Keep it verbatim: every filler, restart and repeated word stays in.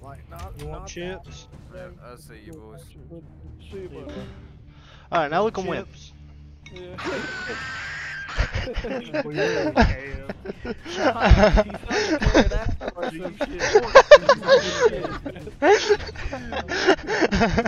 Like, not, You want not chips? Yeah, I see you boys. See you, bud. Alright, now look at Chips. wimps. Yeah. Well, you're a He sounded pterodactyl or some shit.